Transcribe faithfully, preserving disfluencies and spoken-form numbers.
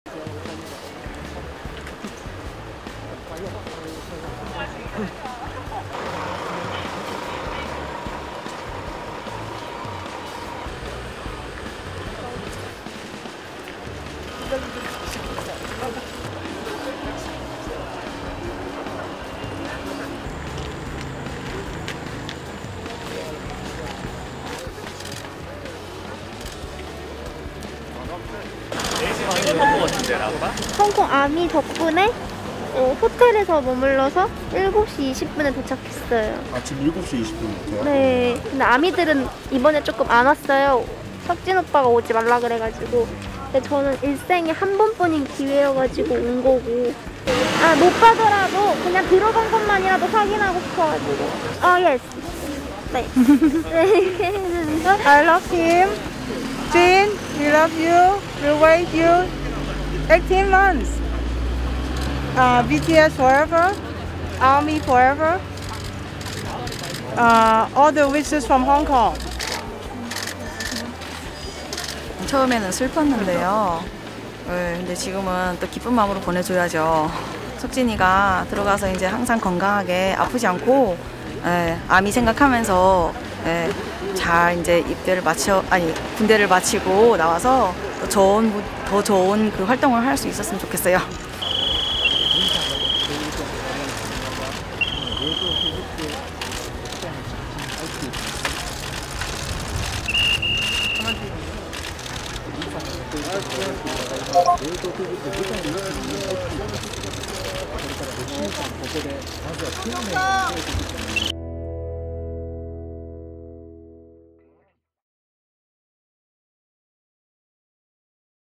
홍콩 아미 덕분에 어, 호텔에서 머물러서 일곱 시 이십 분에 도착했어요. 아침 일곱 시 이십 분부터요? 네. 근데 아미들은 이번에 조금 안 왔어요. 석진 오빠가 오지 말라 그래가지고. 근데 저는 일생에 한 번뿐인 기회여가지고 온 거고. 아, 못 가더라도 그냥 들어간 것만이라도 확인하고 싶어가지고. 아, 예스. 네. I love him. Jin, we love you. We'll wait you eighteen months. Uh, B T S forever. Army forever. Uh, all the wishes from Hong Kong. 처음에는 슬펐는데요. 네, 근데 지금은 또 기쁜 마음으로 보내줘야죠. 석진이가 들어가서 이제 항상 건강하게 아프지 않고 예, 아미 생각하면서 예, 잘 이제 입대를 마쳐 아니 군대를 마치고 나와서 더 좋은 더 좋은 그 활동을 할 수 있었으면 좋겠어요. 아,